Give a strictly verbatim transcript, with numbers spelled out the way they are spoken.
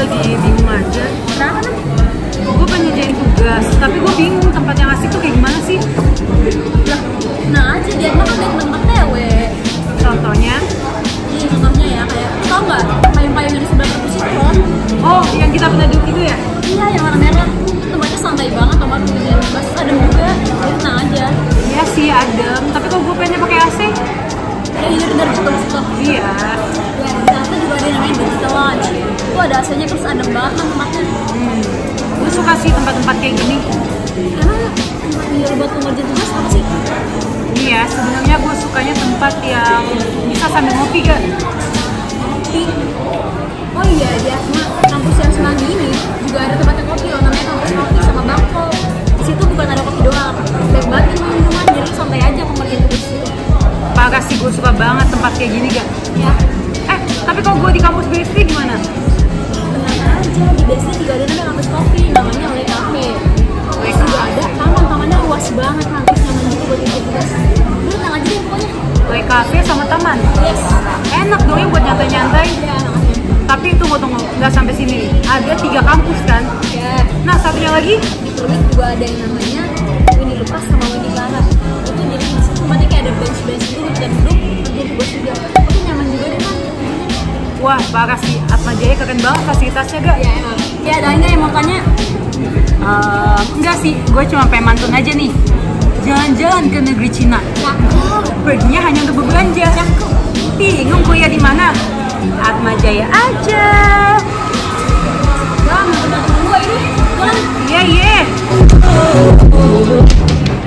lagi bingung aja. Kenapa? Gue pengen ngerjain tugas, tapi gue bingung tempat yang asik tuh kayak gimana sih? Lah, nah aja dia mah kan banyak tempat tewe. Contohnya? Iya, contohnya ya kayak tau nggak payung-payung yang di sebelah kampus itu loh. Oh, yang kita pernah duduk itu ya? Iya, yang warna merah. Tempatnya santai banget, tempat ngerjain tugas adem juga. Jadi tenang aja. Iya sih adem, tapi kok gue pengennya pakai A C? Ya iya bener betul betul. Iya. Ya di sana juga ada yang namanya digital lounge. Itu ada A C-nya terus adem banget kan tempatnya. Hmm. Gue suka sih tempat-tempat kayak gini. Emang tempat yang buat ngerjain tugas apa sih? Iya, sebenarnya gue sukanya tempat yang bisa sambil ngopi kan? Kopi. Oh iya, di Asma, kampus yang Semanggi ini juga ada tempatnya kopi loh, namanya kampus kopi sama Bangko. Di situ bukan ada kopi doang, baik banget minuman minuman, jadi santai aja mau ngerjain tugas. Parah sih, gue suka banget tempat kayak gini gak? Ya, Eh, tapi kalau gue di kampus B S D gimana? tenang aja, di B S D juga ada namanya kampus kopi, namanya Le Cafe. Terus juga ada taman-tamannya luas banget, kampus nyaman juga buat ngerjain tugas. Lu tenang aja deh pokoknya. Kayak kafe sama taman. Yes. Enak dong ya buat nyantai-nyantai. Ya, enak aja. Tapi tunggu tunggu, nggak sampai sini. Ada tiga kampus kan? Ya, Nah satunya lagi, di Pluit juga ada yang namanya Winnie Lucas sama Winnie Clara. Itu jadi di situ tempatnya kayak ada bench-bench gitu buat kita duduk ngerjain tugas juga. Itu nyaman juga deh kan. wah parah sih. Atma Jaya keren banget fasilitasnya gak? Ya emang. Ya ada nggak yang mau tanya? Uh, enggak sih, gue cuma pengen mantun aja nih. Jalan-jalan ke negeri Cina. Cakep. Perginya hanya untuk berbelanja. Bingung kuliah di mana? Atma Jaya aja. Bang, udah temen gue ini. Jalan. Iya, iya.